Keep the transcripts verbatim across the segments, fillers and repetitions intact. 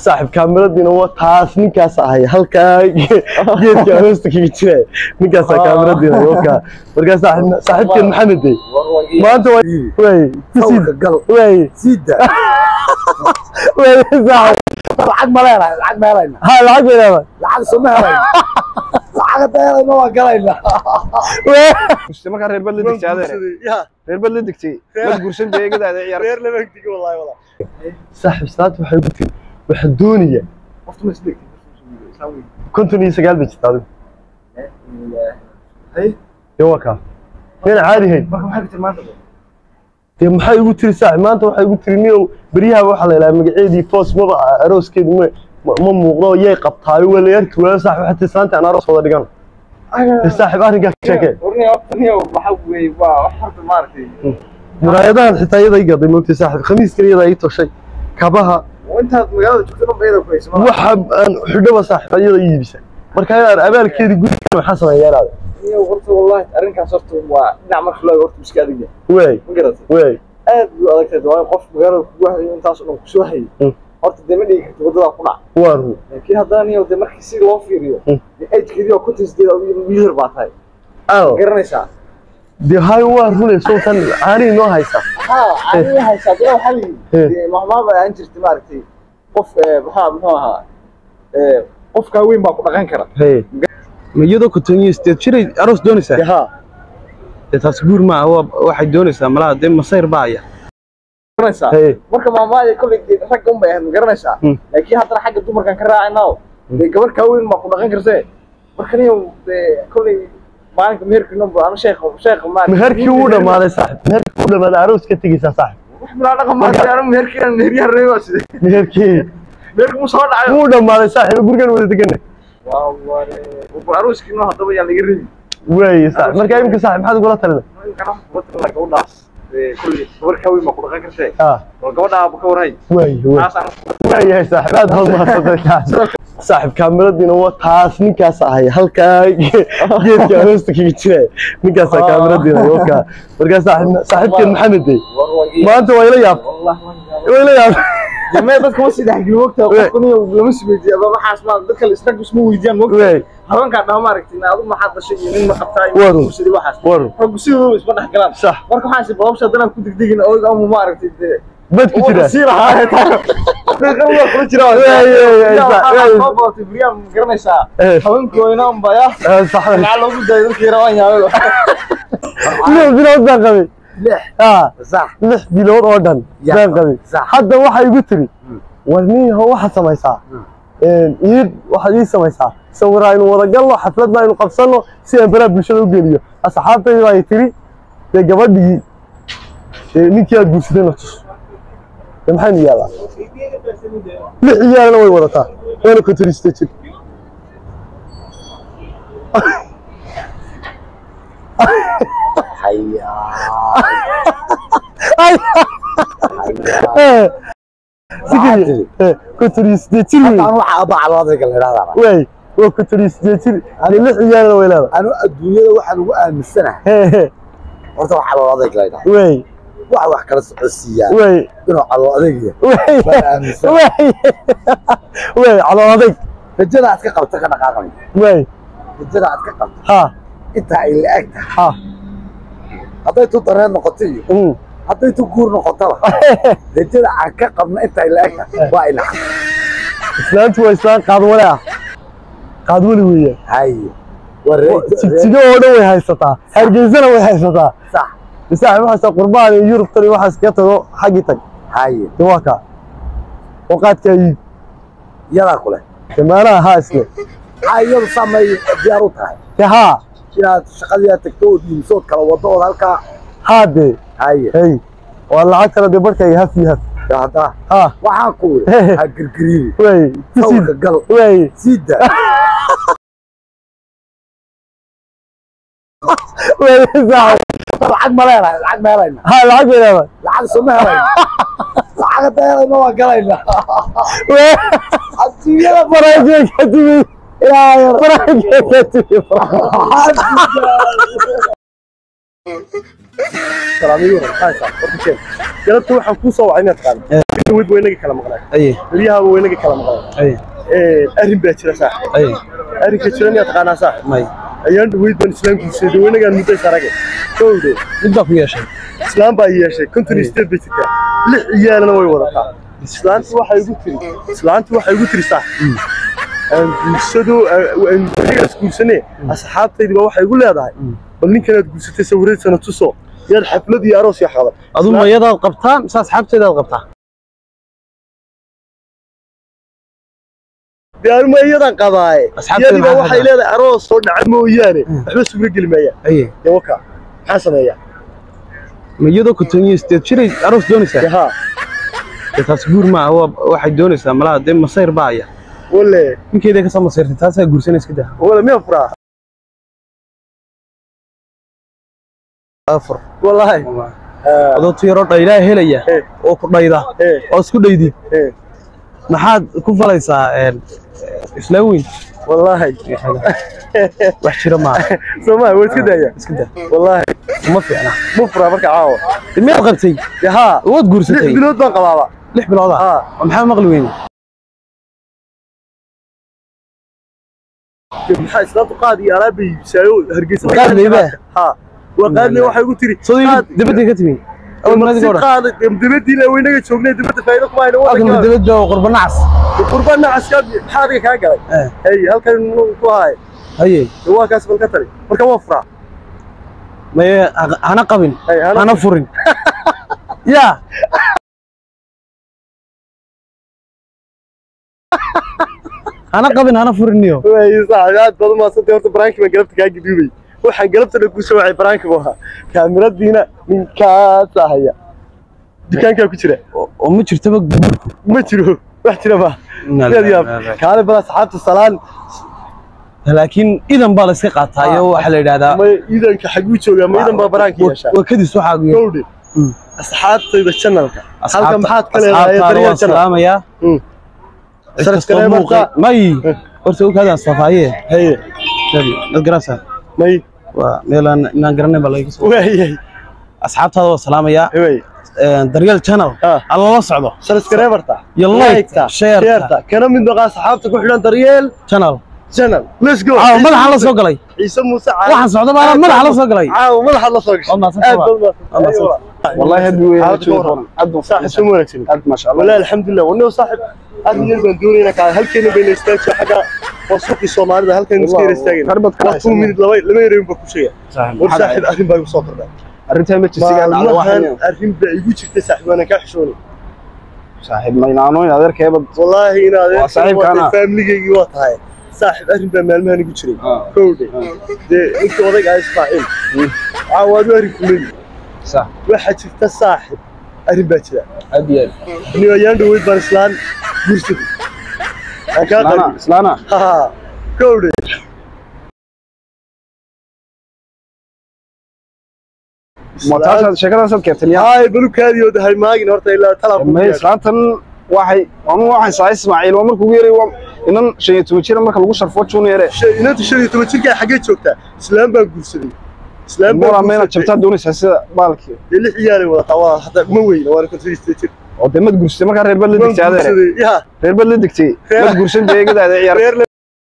صاحب كاميرا دينا هو تاس نكاس هاي هلكا جيت يا هوستك يجي نكاس كاميرا دينا يوكا مركز صاحب صاحبك محمد دي ما انت وي وي وي سيدا وي صاحب العق ما لنا العق ما لنا ها العق ما لنا العق سمها لنا العق ده ما قلنا مش ما كان رير بلد دكتي هذا رير بلد دكتي بس قرشن بيجي ده عيار رير لما دكتي والله والله صاحب ساعات waxay ku tii waxdooniya qoftu ma isdegtay sawi كنت ني سقال بجتاد hay يوكا هنا عادي هي marka waxa ku tilmaanta dee maxay igu tiri saax maanta waxay igu tiri niyow bariyaha waxa la ilaa magaceedii foos ma arooskeedu ma ma muuqdo yay qabtaayo wala yarki wala saax waxa tisaanta aan aroos wada dhigan saaxib arrinka sheekay warniyo warniyo waxa weey waa wax horta maartay muraayadahan xitaa iyada ay gaday moogtay saaxib khamiis kaliya ay toshay kabaha وانت magaalada joogtana bayda ku hayso waxa aan xidhaba saaxib iyada iibisa marka yar abaalkeedii gudka waxa sameeyay iyo horta wallahi arrinkaas horta waa dhinac marka loo horta iska adiga way ma garatay way aad u adagtay waa qof magaalada ku wahayo intaas oo ku soo hayay horta dema dhigi karto wadada ku dhac waaru laakiin haddana iyo de markii si loo fiiriyo age-keedii oo ku tisdeeda oo wiil baa tahay aa garanaysaa dee hay waa runay soo tan aani noo haysa ha aani haysa dad waxa li maxmaaba aan jirtay maartay qof waxa muxuu ahaa ee qofka weyn baa ku dhaqan kara hey ma iyadoo ku taniyay jiray aroos doonaysaa ha taas guur ma waxay doonaysaa malaha de masayr baaya garanaysaa marka maamaada kulli rag un bay garanaysaa laakiin haddana xagga dumarkan ka raacaynaao de gabar ka weyn ma ku dhaqan kartay marka niyo de kulli maalinka meherkii number ama sheekh sheekh ma meherkii uu dhamaaday saaxib meherkii uu dhamaaday aroos ka tagaysaa saaxib wax bilaa dhaqan ma aan meherkii aan meheriyay reebaas meherkii meherkii uu soo dhacay uu dhamaaday saaxib gurigan wada deganay waa ware uu arooskii noo hadaba yaa laga reebi way saaxib marka imka saaxib maxaad ugu talina kana wata la gowdaas ee kulli gabar ka weyn ma ku dhaqan kartay ah wal gabadha aaba ka waray way way way saaxib aad hal ma sadaqaa صاحب كاميرا دينا هو تاس نكاس هاي هلكا جيت يا هوستك يجي نكاس كاميرا دينا يوكا مركز صاحب صاحبك محمد دي ما انت ويلا يا والله ويلا يا جماعه dadka wasi dhaxgii waqti qofkani lama sibiyay aba waxaas ma dadka la istaag isma weydiyaan waqti hawanka dhaw maaragtay aadu ma xad dashay nin ma qabtay wasi waxaas war xog sidoo isma dhax galaan صح marka waxaan si boobsha dadana ku digdigin oo ama maaragtay بدك كده سير هاي تقريبا كل جرا يا صاحبي بريام قرنيسا حوين كوينام بايا صح لا لو بده يدك يروان يا لا بلاد باقي لح اه صح لح بلاد اودن باقي حتى waxa igu tiri warniyo waxa samaysaa een iyid waxa ii samaysaa sawiraan wada galno xafladna inuu qabsano si aan baraha bulshada u geliyo asxaabtayda ay tiri ee gabadhii ee ninkii aad guursadeen maxay niyaala lix iyaalna way wadataa waana ku turistay jir hayya eh sikiri eh ku turistay jir aan waxa aba calaamada kala yiraahdaa way waa ku turistay jir lix iyaalna way leedahay anu adduunyada waxaan ugu aaminsanahay horta waxa calaamada kala yiraahdaa way wax wax kala socodsiiya way inuu calo adeeg way way calo adeeg rajada aad ka qabto ka dhaqaaqay way rajada aad ka qabto ha inta ay laag ha haday tu dareen noqotay um haday tu guur noqotaba rajada aad ka qabna inta ay laag waa ila islaantu waa islaan qaad wala qaad wali weeye hay wareey tiga oo dhan way haysataa hargeysana way haysataa sax صاحب waxa qurbaan iyo Yurub tani waxa iska tago xaqi tag hay waka waqadkay yada kule kamaana ha isle ayadu samay diyaar u tahay ha inaad shaqada tagto oo diimsood kala wado oo halka haade hay hay wala kala de barkay haf haf hada ha waxaan ku ha girgiriir way sida gal way sida way صح العق ما لنا العق ما لنا ها العق ما لنا العق سمها لنا العق ده ما قلنا حتى براجع كتبي يا براجع كتبي سلام عليكم هاي صح قلت waxaan ku soo wacay inaad qaado دويد وينك كلام مقنع اي ريها وينك كلام مقنع اي أرين بيتشرا صح اي أرين كتشرني أتقانا صح ماي أيام دويد بن إسلام كيسيد وينك أنا متى سرقة كودي مدة في شيء إسلام باي شيء كنت نستد بيتك لح يا أنا وين وضعها إسلام تروح يقول تري إسلام تروح يقول تري صح bulshadu in iskuulsane asxaabtaydi baa waxay igu leedahay bal ninkan guursatay sawiradiisana tuso yar xaflad iyo aroos iyo xalad aduu mayadaad qabtaan sa asxaabtaydaad qabtaa diyaar mayadan qabaay yadi baa waxay leedahay aroos soo dhacay mooyaane waxba suura gelmaya aye yawka maxaa sameeyaa mayado ku tanyo isteed jiray aroos doonaysaa ha taas guur ma waxay doonaysaa malaha de masayr baaya ولا يمكن إذا كسر مصيرتي تاسع جورسينس كده ولا مين فرح أفر والله هذا طيارة طايرة هلية أو كريدة أو سكوديدي ما حد كوفا ليس إسلامي والله وحشرة ما سماه وش كده يا كده والله ما في أنا مو فرح بركة عاو المية غبتي ها ود جورسيتي لح بلود ما قلابا لح بلود ها محمد مغلوين maxaa islaantu qaad iyo alaab ay saayo hargeysa qaad leeyahay ha waqaad leeyahay waxa ugu tiri qaad dibadda ka timi oo madii hore qaad dibadii la weynaga joognay dibadda faa'iido kuma hayno wada dibadda qurban nacas qurban nacas ka maxaa adiga ka galay hay halkan ku hay haye waa kaas bal ka tari marka waa fura ma ana qabin ana furin ya أنا قبل أنا فرنيو. وين صاحبات بدل ما صرت يورت برانك ما قلبت كاجي دوبي. وحن قلبت أنا كوسة وعي برانك بوها. كاميرا دينا من كاسة هي. دكان كاكو ترى. وما ترتبك ما تروح. رحت ربا. يا دياب. كان بلا صحابة الصلاة. لكن إذا بالس قطع يا وحلا هذا. ما إذا كحجوج ولا ما إذا برانك يا شا. وكذي سو حاجة. كودي. أصحاب طيب الشنة لك. أصحاب محات كله. السلام يا. سبسكرايب ماي ورسوك هذا الصفاية هي نقرأها ماي وميلان نقرأنا بالله وهي أصحاب هذا والسلام يا وي دريال شانل الله وصعده سبسكرايب ارتا يلا شير كان من دقا صحابتك وحنا دريال شانل شانل ليتس جو اه مدح الله سوق لي عيسى موسى waxaan socdo baa madax la soo galay اه مدح الله سوق والله هدوي عبد صاحب سمو لكن ما شاء الله والله الحمد لله وانه صاحب أرنيل بندوري لك هل كانوا بين استاج حاجة وسوق الصومالي هل كانوا مسكين استاجين وقتهم من لما لما يرين بكوشية وصاحب أرين باي وصوت ده أرنتها متشسيقان على واحد أرين بيجوا شفت صاحب أنا كحشوني صاحب ما ينعنون هذا كيبد والله هنا صاحب كان فاملي جيوات هاي صاحب أرين بمال مهني بتشري كودي ده أنت وضعك عايز فاعل عوض أرين كلني صح واحد شفت صاحب أرين بتشري أديال نيو ياندو ويد بارسلان جرستي سلانا سلانا ها كودي متعشى شكرا سب كابتن يا هاي بلوك هذه وده هاي ماجن هرتا إلا طلب ما يسلانتن واحد وما واحد صاير إسماعيل ومركو غيري وم إنن شيء توجيه مركو لقول شرفوت شو نيره شيء إنن تشري توجيه كي حاجات شوكتا إسلام بان جرستي إسلام بان مرة مينا شفتها دوني ساسة بالك اللي حيالي ولا طوال حتى موي لو أنا كنت في استيتر ودمت جرستي ما كان رير بلد دكتي هذا يا رير بلد دكتي ما جرستي ده كده هذا يار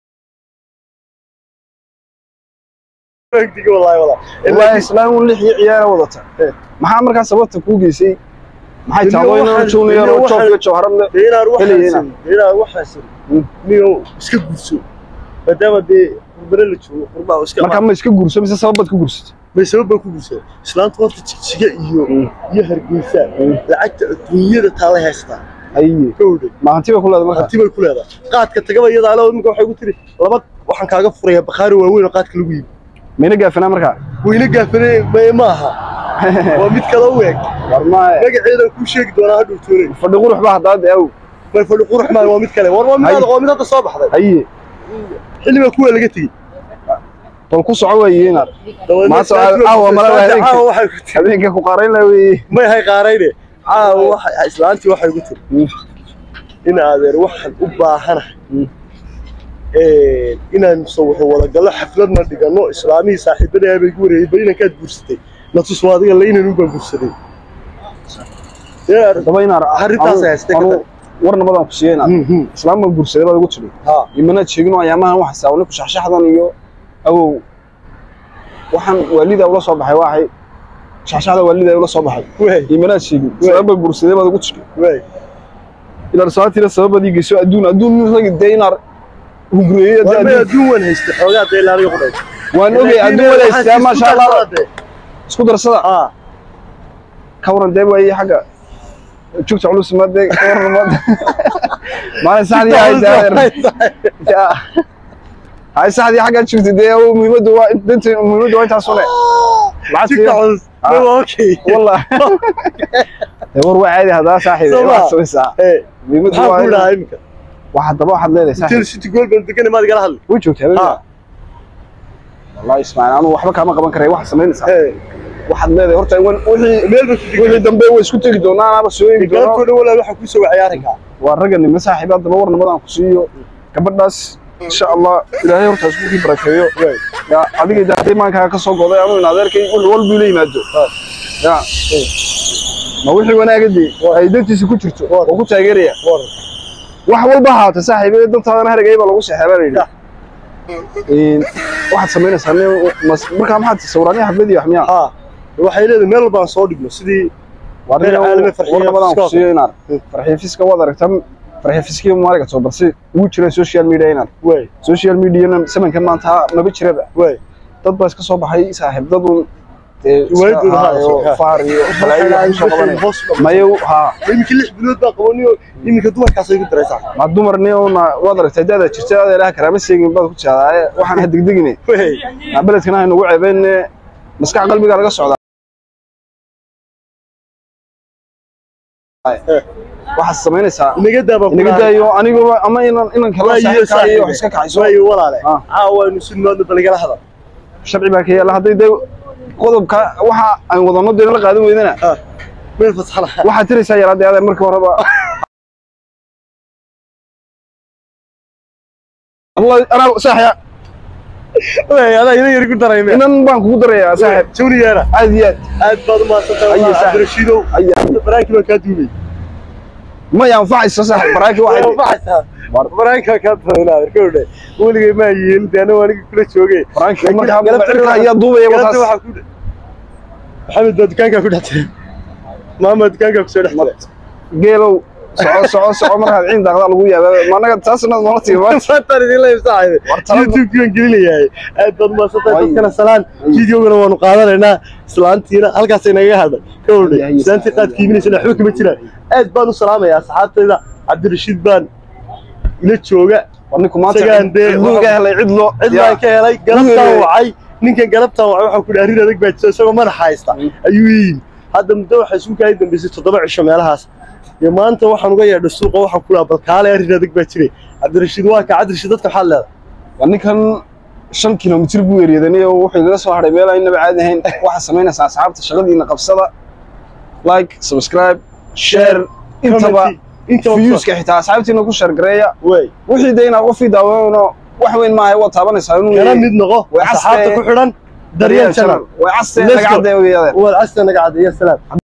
دقيقة والله والله والله إسلام واللي هي عيار وضعته ما حامر كان سببت كوجيسي ما حد تعوينه شو نير وشوف شو هرمنا هنا روح حسن هنا روح حسن ميو اسكت جرسو بدأ بدي بريل شو قربا واسكت ما كان ما اسكت جرسو بس سببت كوجيسي ما سبب كوجيسي إسلام توقف تشجع يو يهرب جيسان لعكت الدنيا تطلع هستا أيه كودي ما أنتي بقول هذا ما أنتي بقول هذا قاد كتجمع يدا على ودمك وحيقول تري لبض وحن كاجا فريه بخاري وين وقاد كل وين مين قافنا مركا وين قافنا ما ماها وميت كلاويك ورما رجع كل شيء دونا هذا توري فدقوا روح بعض هذا أو ما فدقوا روح ما وميت كلا ورما من هذا ومن هذا صباح هذا أيه اللي ما كوه لقيتي تلقوا صعوبين ما سؤال أو ما لا هيك هذيك كقارين لوي ما هي قارينه عاو واحد إسلامتي واحد قلت إن هذا واحد أبا حنا إيه إن نسوي ولا قال حفلتنا دقنو إسلامي صاحبنا يبي يقول يبينا كاد بورستي لا تصوادي اللي إن نوبا بورستي daba inaar arrintaas haystay warna badan ku siiyeen islaam ma guursaday baad ugu tiri ha imana sheegino ayaamahan wax saawno ku shaxshaxdan iyo awow waxaan waalida ula soo baxay waxay shaxshaxda waalida ula soo baxay imana sheegin islaam ma guursaday baad ugu tiri way ila saatira sababadii geeso adduun adduun rag deenar hungreeyay adduun wan haysta xogaa deelaariga qodhay waan ogay adduun wada haysta ma sha Allah isku darsada ha ka waran deeb way xaga joogta culus ma deeg ka waran ma ma saxdi ay daayir ay saxdi xaga joogta deey oo muhiimadu waa inta muhiimadu waa inta soo leh joogta culus ma okay والله war waa caadi hada saaxiib wax soo saa ee muhiimadu waa waa imka waxa daba waxad leedahay saaxiib Chelsea gool baan degan ma adiga hadal way joogtaa والله اسمع انا waxba kama qaban karay wax sameynaysa ee waxad leedahay horta wixii meel wixii dambe way isku tagi doonaan aba soo eegi doonaan galabtooda wala waxa ku soo ciyaarinka waa ragan ma saaxiibada daba warnamadan ku siiyo gabadhaas insha Allah ilaahay horta isku kii barakeeyo ya adiga daadii maanka ka soo goday ama in adeerkay ul walba ila yimaado ya ma wixii wanaagadi ay dantiisa ku jirto oo ku taageeraya wax walba haata saaxiibada dantaadana haragayba lagu saxeebanayna in waxa sameynaysaa marka maxaad sawirani xafladii wax miya ha waxay leedahay meel baan soo dhigno sidii warna caalami farxiyo badan ku siiyeenar farxiyo fiska wada aragtan farxiyo fiskiga maariga soo barsi uu jira social media inad way social media samanka maanta ma jiraba way dad baa iska soo baxay saaxiibadu way durahayo faariyo xalaayay soo qabanay mayo ha imika lix bilood baa qabaniyo imika dumarkaas ay ku daraysaa ma dumarniyo na wada aragtay dada jirta ilaaha karaama sheegin bad ku jaaday waxaan hadigdigine way beledkana ay nagu ceebeen maskax qalbiga laga socda waxa sameynaysaa inaga daaba inaga daayo anigu ama inaan inaan kala saaxiibkaayo wax iska kaxayso way walaale caawaynu sidnoodna balagala hadal sharci baa ka yaala haday qodobka waxa aan wadano deena la qaadan weydana meel fasaxna waxa tiraysaa yaraadii adeer markii horeba Allah ana saaxiib way ada ina yar ku dareemay inan baan kugu darayaa saaxiib jawniyaana aad iyo aad baad ma santaa Abdirashido ayaa baraaki ma ka duubay ma yanfacayso saaxiib baraaki waxa yanfacaysa baraaki ka duubay kowde weligay ma yiin deena waniga kula joogay baraaki marka galabta ayaa duubaya wadaas waxa ku maxamed dadkaanka ku dhaxtay maxamed dadkaanka ku soo dhaxtay geelow soco soco soco markaad ciin daaqda lagu yaabay ma naga taasna noo tiimaa fatar idin la saaxiibay youtube kan gelinayaa aad baad ma santaa dadkana salaan videogana waanu qaadanaynaa islaantiina halkaas ay naga hadhay kowde islaantii qaad kiiminaysa xubka ma jiraan aad baan u salaamayaa asxaabtayda Cabdirashiid baan ila jooga warninku maanta cidluga helay cidlo cidlaan ka helay galabtaan wacay ninkan galabtaan wacay waxa ku dhaarin adag baa jira isagoo madax haysta ayuu yiri hadda muddo waxa isku kaay dambeysay toddoba cisho meelahaas iyo maanta waxaan uga yeedhay suuqa waxa ku laabal kaale arin adag baa jiray Cabdirashiid waa ka Cabdirashiid dadka xal leedahay warninkan shan kiiloomitir buu weeriyay oo wuxuu iga soo haray meel aynaba caadi ahayn waxa sameynaysaa asxaabta shaqadiina qabsada like subscribe share intaba inta views-ka xitaa asxaabtiina ku share gareeya way wixii deena qof fiidawayno wax weyn ma ay wada taabanaysaa inuu kana mid noqo asxaabta ku xidhan daryeel channel way casay naga cadeeyay way casay naga cadeeyay salaam